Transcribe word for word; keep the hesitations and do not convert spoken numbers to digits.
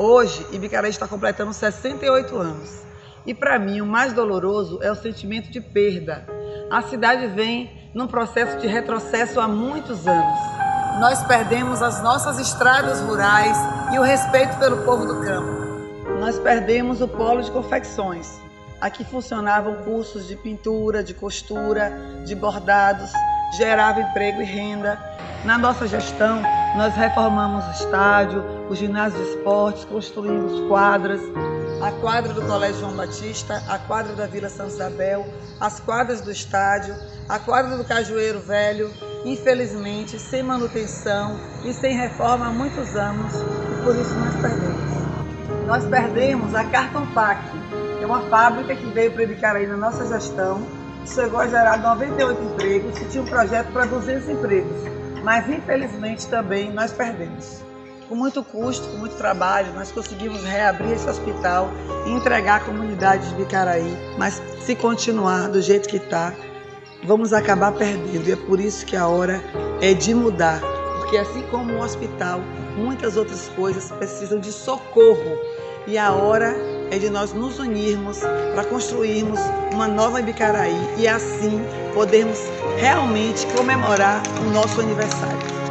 Hoje, Ibicaraí está completando sessenta e oito anos. E para mim, o mais doloroso é o sentimento de perda. A cidade vem num processo de retrocesso há muitos anos. Nós perdemos as nossas estradas rurais e o respeito pelo povo do campo. Nós perdemos o polo de confecções. Aqui funcionavam cursos de pintura, de costura, de bordados, gerava emprego e renda. Na nossa gestão, nós reformamos o estádio, o ginásio de esportes, construímos quadras, a quadra do Colégio João Batista, a quadra da Vila Santa Isabel, as quadras do estádio, a quadra do Cajueiro Velho, infelizmente, sem manutenção e sem reforma há muitos anos, e por isso nós perdemos. Nós perdemos a Carton Pac, que é uma fábrica que veio para Ibicaraí na nossa gestão, chegou a gerar noventa e oito empregos e tinha um projeto para duzentos empregos, mas infelizmente também nós perdemos. Com muito custo, com muito trabalho, nós conseguimos reabrir esse hospital e entregar à comunidade de Ibicaraí, mas se continuar do jeito que está, vamos acabar perdendo. E é por isso que a hora é de mudar, porque assim como o hospital, muitas outras coisas precisam de socorro. E a hora é de nós nos unirmos para construirmos uma nova Ibicaraí e assim podermos realmente comemorar o nosso aniversário.